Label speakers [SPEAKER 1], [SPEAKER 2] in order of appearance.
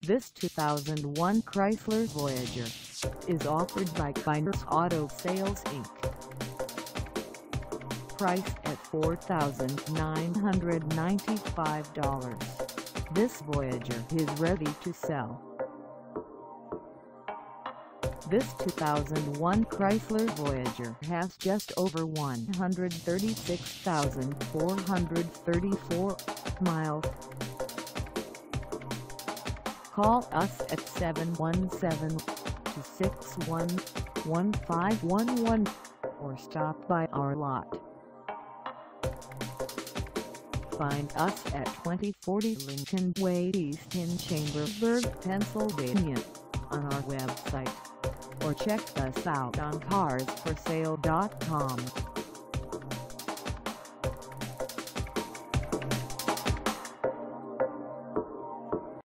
[SPEAKER 1] This 2001 Chrysler Voyager is offered by Kyners Auto Sales Inc. Priced at $4,995, this Voyager is ready to sell. This 2001 Chrysler Voyager has just over 136,434 miles. Call us at 717-261-1511 or stop by our lot. Find us at 2040 Lincoln Way East in Chambersburg, Pennsylvania, on our website, or check us out on carsforsale.com.